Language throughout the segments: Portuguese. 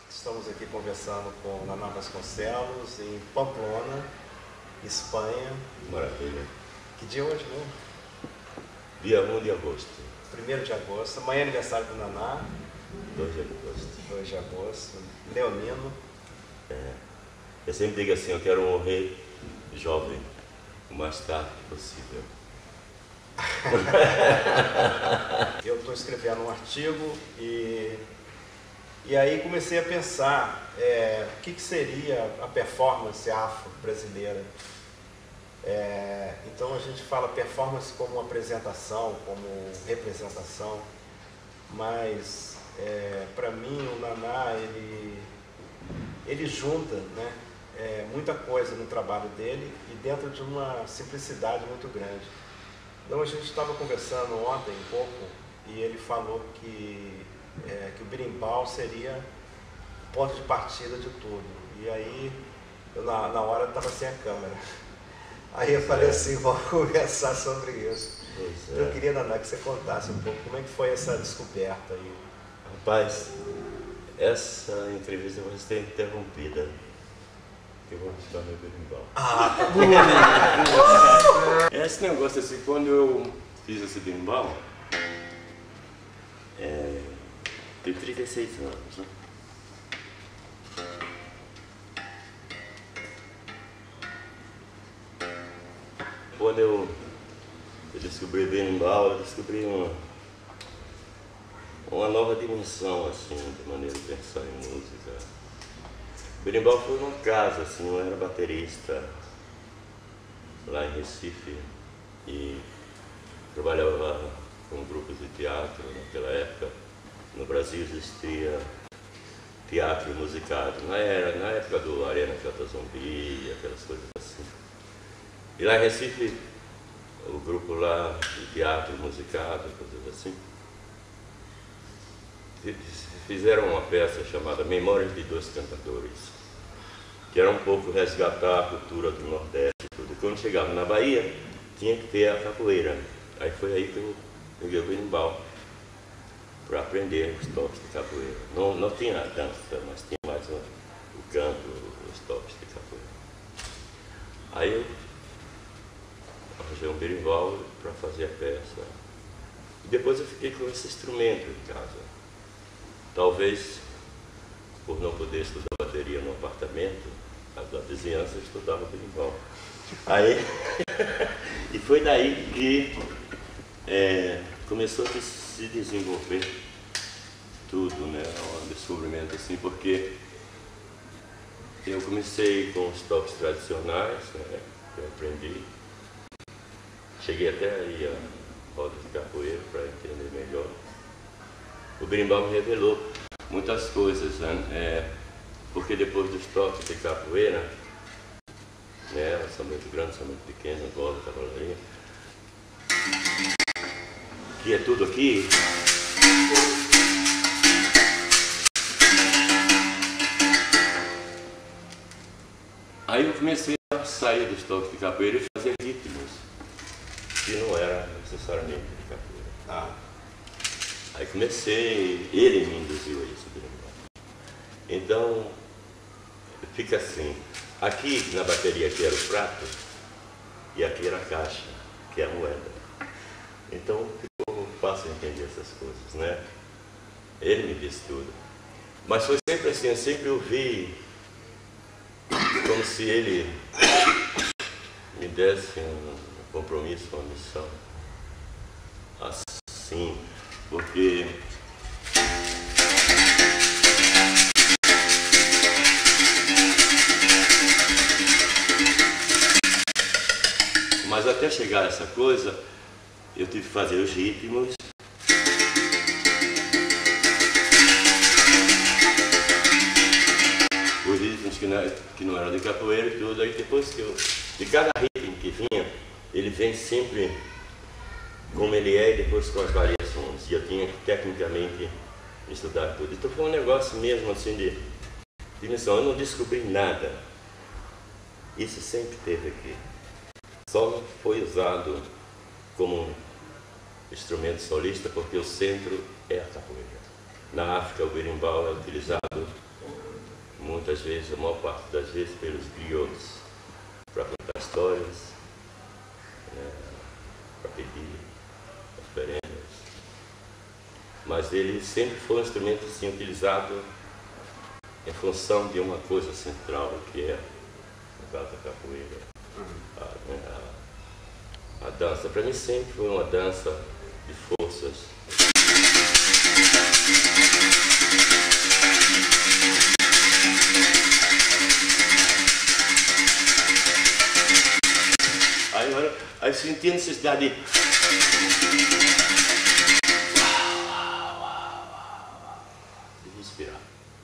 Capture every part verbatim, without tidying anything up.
Estamos aqui conversando com Naná Vasconcelos, em Pamplona, Espanha. Maravilha. Que dia é hoje mesmo? Dia um de agosto. primeiro de agosto. Amanhã é aniversário do Naná. dois de agosto. dois de agosto. Leonino. É. Eu sempre digo assim, eu quero morrer jovem, o mais tarde possível. Eu estou escrevendo um artigo e, e aí comecei a pensar é, o que, que seria a performance afro-brasileira. É, então a gente fala performance como apresentação, como representação, mas é, para mim o Naná ele, ele junta, né, é, muita coisa no trabalho dele e dentro de uma simplicidade muito grande. Então a gente estava conversando ontem um pouco e ele falou que, é, que o berimbau seria o ponto de partida de tudo. E aí eu na, na hora estava sem a câmera. Aí eu falei assim, vamos conversar sobre isso. Pois Eu é. queria, Naná, que você contasse um pouco como é que foi essa descoberta aí. Rapaz, essa entrevista vai ser interrompida. Eu vou buscar meu berimbau. Ah, tá bom. Esse negócio assim, quando eu fiz esse berimbau, é, tenho trinta e seis anos, né? Quando eu, eu descobri o berimbau, eu descobri uma, uma nova dimensão, assim, de maneira de pensar em música. O berimbau foi uma casa, assim, eu era baterista lá em Recife e trabalhava com grupos de teatro naquela época. No Brasil existia teatro musicado, na, era, na época do Arena Canta Zumbi, aquelas coisas assim. E lá em Recife, o grupo lá de teatro musicado, coisas assim, fizeram uma peça chamada Memórias de Dois Cantadores, que era um pouco resgatar a cultura do Nordeste e tudo. Quando chegava na Bahia, tinha que ter a capoeira. Aí foi aí que eu peguei o berimbau para aprender os toques de capoeira. Não, não tinha a dança, mas tinha mais o, o canto, os toques de capoeira. Aí eu arranjei um berimbau para fazer a peça. E depois eu fiquei com esse instrumento em casa. Talvez, por não poder estudar bateria no apartamento, da vizinhança, eu estudava berimbau. Aí, e foi daí que é, começou a se desenvolver tudo, né? Um descobrimento assim, porque eu comecei com os toques tradicionais, né, que eu aprendi. Cheguei até aí a roda de capoeira para entender melhor. O berimbau me revelou muitas coisas, né? É, porque depois dos toques de capoeira, né, são muito grandes, são muito pequenos, bola, cavalaria, que é tudo aqui. Aí eu comecei a sair dos toques de capoeira e fazer ritmos, que não era necessariamente de capoeira. Ah. Aí comecei, ele me induziu a isso, berimbau. Então, fica assim, aqui na bateria que era o prato, e aqui era a caixa, que é a moeda. Então, ficou fácil entender essas coisas, né? Ele me disse tudo. Mas foi sempre assim, eu sempre ouvi como se ele me desse um compromisso, uma missão. Assim, porque mas até chegar a essa coisa, eu tive que fazer os ritmos. Os ritmos que não, que não eram de capoeira e tudo. Aí depois que eu, de cada ritmo que vinha, ele vem sempre como ele é e depois com as variações. E eu tinha que tecnicamente estudar tudo. Então foi um negócio mesmo assim de dimensão. Eu não descobri nada. Isso sempre teve aqui. Só não foi usado como instrumento solista porque o centro é a capoeira. Na África o berimbau é utilizado muitas vezes, a maior parte das vezes, pelos griots, para contar histórias, né, para pedir oferendas. Mas ele sempre foi um instrumento assim, utilizado em função de uma coisa central, que é, no caso da capoeira, a, né, a, a dança. Para mim sempre foi uma dança de forças. Aí, agora, aí eu senti a necessidade de respirar.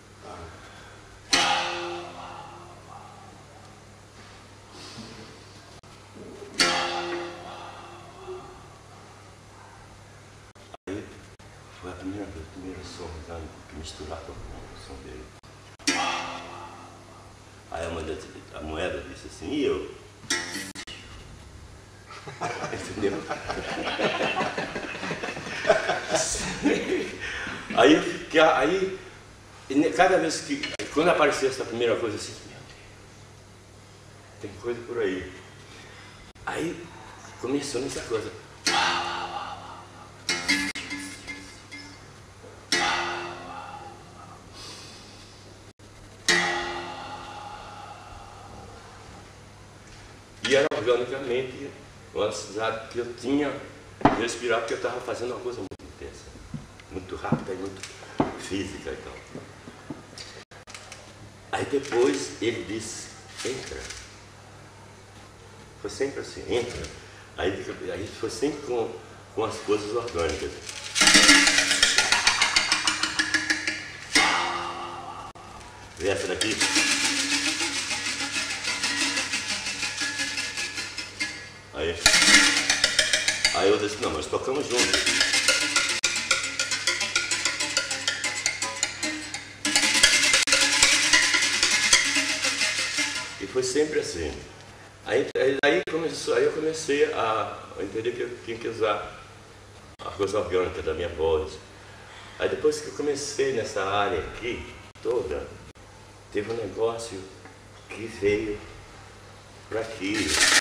Aí foi a primeira vez, o primeiro som que misturava com o som dele. Aí a moeda, a moeda disse assim, e eu? Entendeu? Aí eu fiquei, aí, cada vez que, quando apareceu essa primeira coisa assim, meu Deus, tem coisa por aí. Aí começou nessa coisa. E era organicamente uma necessidade que eu tinha de respirar, porque eu estava fazendo uma coisa muito intensa, muito rápida e muito física e tal. Aí depois ele disse, entra. Foi sempre assim, entra. Aí, aí foi sempre com, com as coisas orgânicas. Vê essa daqui? Aí, aí eu disse, não, nós tocamos juntos. E foi sempre assim. Aí, aí, começou, aí eu comecei a entender que eu tinha que usar a coisa orgânica da minha voz. Aí depois que eu comecei nessa área aqui, toda, teve um negócio que veio para aqui.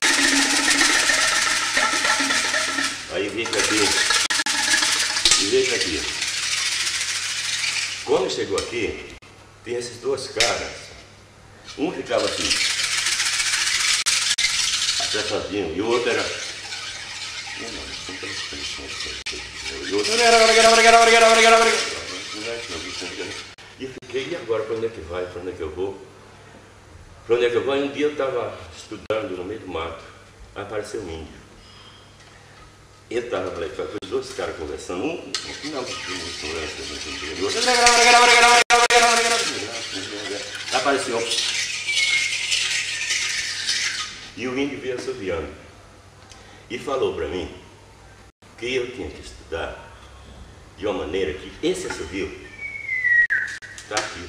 Aí veio aqui, e veio aqui. Quando chegou aqui, tem esses dois caras. Um ficava assim, apressadinho, e o outro era... E outro... E eu fiquei, e agora, para onde é que vai, para onde é que eu vou? Para onde é que eu vou? E um dia eu estava estudando no meio do mato, aí apareceu um índio. Eu estava com os dois caras conversando, um não, apareceu. E o índio veio assoviando e falou para mim que eu tinha que estudar de uma maneira que esse assovio está aqui.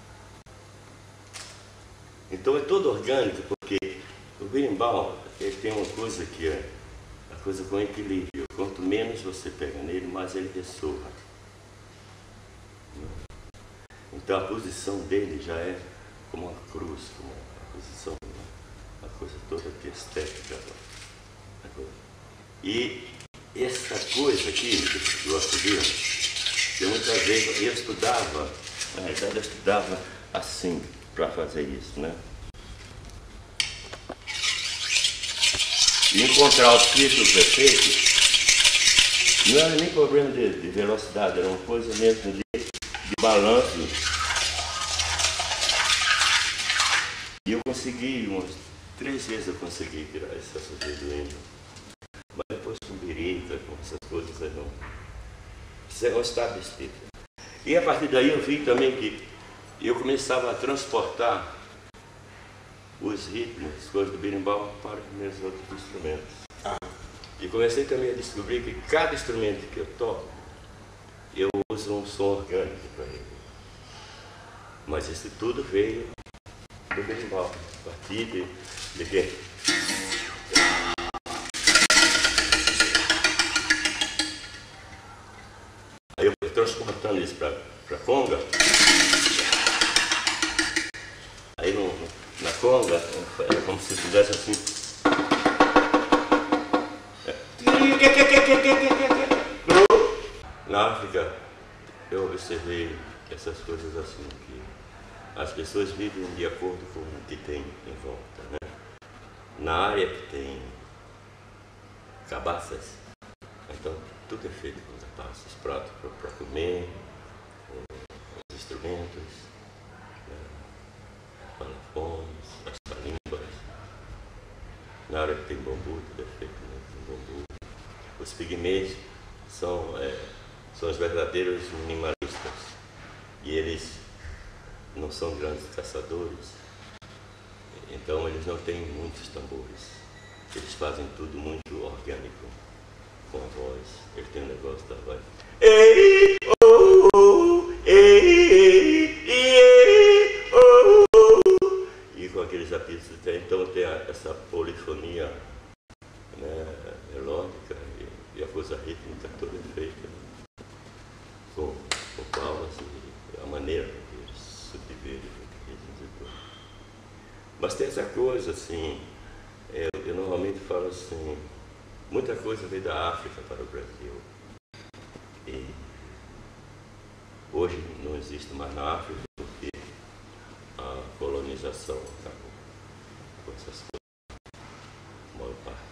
Então é todo orgânico, porque o berimbau ele tem uma coisa que é a coisa com equilíbrio. Quanto menos você pega nele, mais ele ressoa. Então a posição dele já é como uma cruz, como uma posição, uma coisa toda que é estética. E essa coisa aqui, do assovio, eu muitas vezes eu estudava, na verdade eu estudava assim, para fazer isso, né? E encontrar os ciclos perfeitos não era nem problema de, de velocidade, era uma coisa mesmo de, de balanço. E eu consegui, umas três vezes eu consegui tirar esse assovio do índio. Mas depois com birita, com essas coisas, aí não. Isso é um estado de espírito. E a partir daí eu vi também que eu começava a transportar os ritmos, as coisas do berimbau para os meus outros instrumentos. Ah. E comecei também a descobrir que cada instrumento que eu toco, eu uso um som orgânico para ele. Mas isso tudo veio do berimbau, a partir de, de quê? Aí eu fui transportando isso para a conga. congas, é como se fizesse assim. Na África, eu observei essas coisas assim, que as pessoas vivem de acordo com o que tem em volta, né? Na área que tem cabaças, então tudo é feito com cabaças, pratos para comer, os instrumentos, né? Palafones, as palimbas. Na área que tem bambu, tudo é feito com bambu. Os pigmeus são, é, são os verdadeiros minimalistas, e eles não são grandes caçadores, então eles não têm muitos tambores. Eles fazem tudo muito orgânico, com a voz. Eles têm um negócio da voz. Ei, oh, oh, ei, ei, oh, oh, e com aqueles apitos. Então tem essa polifonia, né, melódica, e, e a coisa rítmica toda feita com, com palmas e a maneira que eles subviverem. Mas tem essa coisa assim, eu, eu normalmente falo assim, muita coisa veio da África para o Brasil. E hoje não existe mais na África porque a colonização acabou com essas coisas, a maior parte.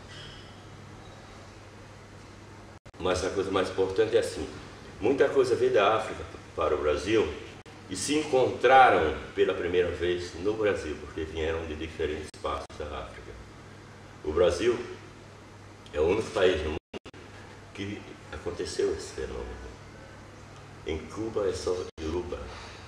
Mas a coisa mais importante é assim, muita coisa veio da África para o Brasil e se encontraram pela primeira vez no Brasil, porque vieram de diferentes partes da África. O Brasil é o único país no mundo que aconteceu esse fenômeno. Em Cuba é só Yoruba,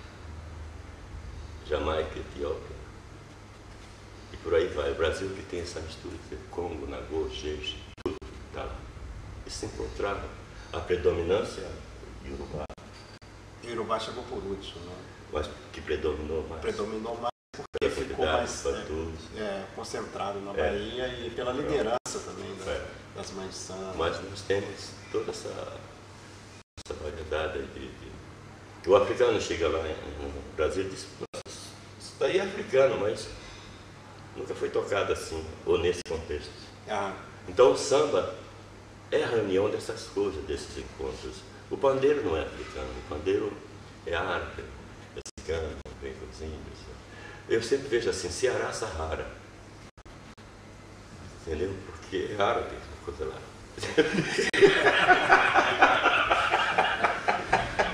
Jamaica, Etiópia, e por aí vai. O Brasil que tem essa mistura de Congo, Nagô, Jeje, tudo está lá. E se encontraram. A predominância Yorubá. Yorubá chegou por último, né? Mas que predominou mais? Predominou mais porque ficou mais é, é, concentrado na é. Bahia e pela liderança também da, é. das mães de santo. Mas nós temos toda essa, essa variedade de, de... O africano chega lá no Brasil e diz, isso daí é africano, mas nunca foi tocado assim, ou nesse contexto. Ah. Então o samba é a reunião dessas coisas, desses encontros. O pandeiro não é africano, o pandeiro é árabe, é cigano, vem com os índios. Eu sempre vejo assim, Ceará, Sahara. Entendeu? Porque é árabe, coisa lá.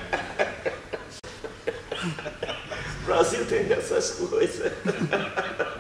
O Brasil tem essas coisas.